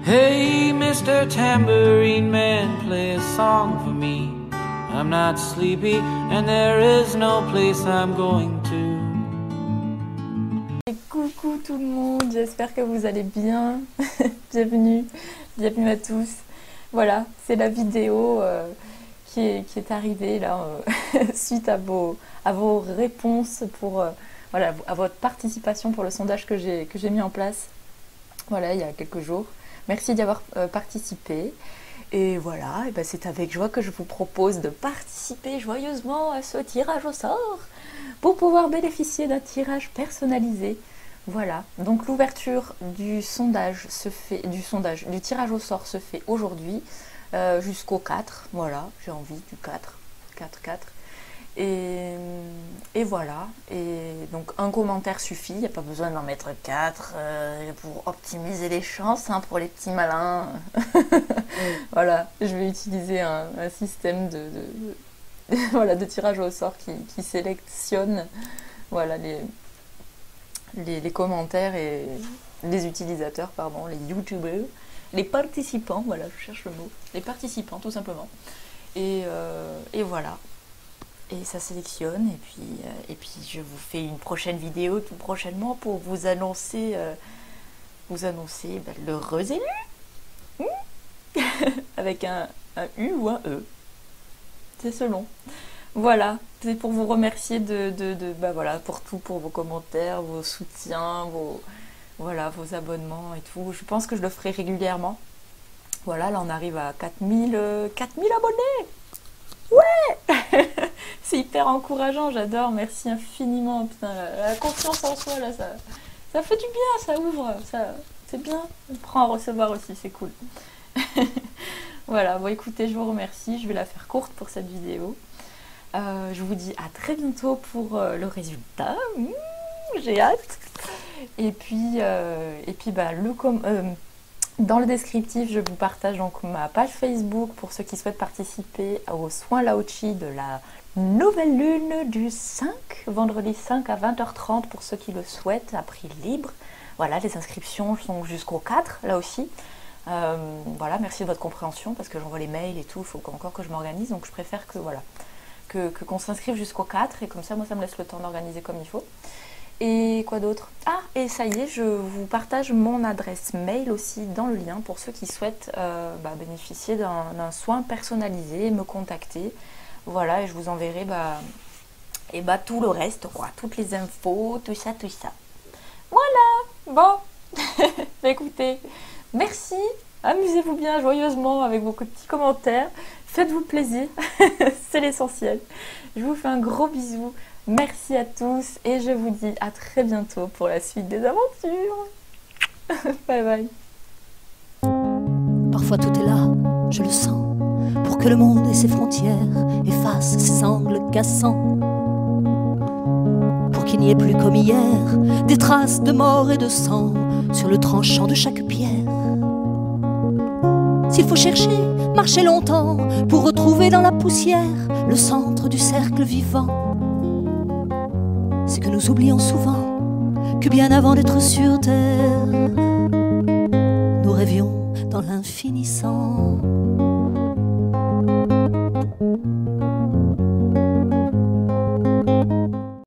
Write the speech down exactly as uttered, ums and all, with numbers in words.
Hey, Mister Tambourine Man, play a song for me. I'm not sleepy and there is no place I'm going to. Et coucou tout le monde, j'espère que vous allez bien. Bienvenue, bienvenue à tous. Voilà, c'est la vidéo euh, qui, est, qui est arrivée là euh, suite à vos, à vos réponses pour euh, voilà, à votre participation pour le sondage que j'ai que j'ai mis en place. Voilà, il y a quelques jours. Merci d'y avoir euh, participé. Et voilà, et ben c'est avec joie que je vous propose de participer joyeusement à ce tirage au sort pour pouvoir bénéficier d'un tirage personnalisé. Voilà, donc l'ouverture du sondage se fait, du sondage, du tirage au sort se fait aujourd'hui euh, jusqu'au quatre. Voilà, j'ai envie du quatre, quatre, quatre. Et, et voilà, et donc un commentaire suffit, il n'y a pas besoin d'en mettre quatre euh, pour optimiser les chances, hein, pour les petits malins. Voilà, je vais utiliser un, un système de, de, voilà, de tirage au sort qui, qui sélectionne voilà, les, les, les commentaires et les utilisateurs, pardon, les youtubeurs, les participants, voilà, je cherche le mot, les participants tout simplement. Et, euh, et voilà. Et ça sélectionne, et puis, euh, et puis je vous fais une prochaine vidéo tout prochainement pour vous annoncer, euh, vous annoncer ben, l'heureux élu, mmh avec un, un U ou un E, c'est selon. Voilà, c'est pour vous remercier de, de, de ben voilà, pour tout, pour vos commentaires, vos soutiens, vos, voilà, vos abonnements et tout. Je pense que je le ferai régulièrement. Voilà, là on arrive à quatre mille, euh, quatre mille abonnés. Ouais. C'est hyper encourageant, j'adore, merci infiniment. Putain, la, la confiance en soi, là, ça, ça fait du bien, ça ouvre, ça, c'est bien. On prend à recevoir aussi, c'est cool. Voilà, bon écoutez, je vous remercie, je vais la faire courte pour cette vidéo. Euh, je vous dis à très bientôt pour euh, le résultat. Mmh, j'ai hâte. Et puis, euh, et puis bah, le com euh, dans le descriptif, je vous partage donc ma page Facebook pour ceux qui souhaitent participer aux soins Lao-Chi de la nouvelle lune du cinq, vendredi cinq à vingt heures trente pour ceux qui le souhaitent, à prix libre. Voilà, les inscriptions sont jusqu'au quatre, là aussi. Euh, voilà, merci de votre compréhension parce que j'envoie les mails et tout, il faut encore que je m'organise, donc je préfère que voilà, que, que qu'on s'inscrive jusqu'au quatre et comme ça, moi, ça me laisse le temps d'organiser comme il faut. Et quoi d'autre? Ah, et ça y est, je vous partage mon adresse mail aussi dans le lien pour ceux qui souhaitent euh, bah, bénéficier d'un soin personnalisé, me contacter. Voilà, et je vous enverrai bah, et bah, tout le reste, quoi, toutes les infos, tout ça, tout ça. Voilà, bon, écoutez, merci, amusez-vous bien joyeusement avec vos petits commentaires, faites-vous plaisir, c'est l'essentiel. Je vous fais un gros bisou. Merci à tous et je vous dis à très bientôt pour la suite des aventures. Bye bye. Parfois tout est là, je le sens, pour que le monde et ses frontières effacent ses angles cassants. Pour qu'il n'y ait plus comme hier des traces de mort et de sang sur le tranchant de chaque pierre. S'il faut chercher, marcher longtemps pour retrouver dans la poussière le centre du cercle vivant. C'est que nous oublions souvent que bien avant d'être sur terre, nous rêvions dans l'infinissant.